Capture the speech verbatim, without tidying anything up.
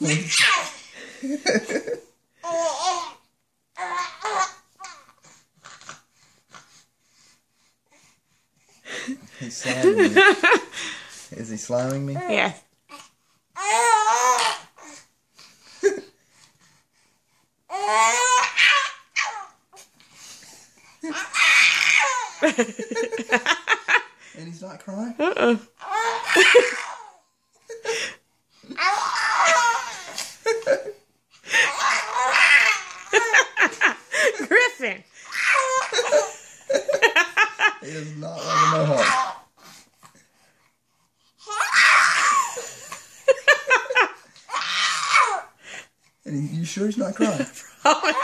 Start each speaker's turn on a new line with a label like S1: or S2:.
S1: He's slamming me. Is he slamming me?
S2: Yes.
S1: And he's not crying?
S2: Uh-uh. Griffin.
S1: He is not like a Mohawk. And he, you sure he's not crying?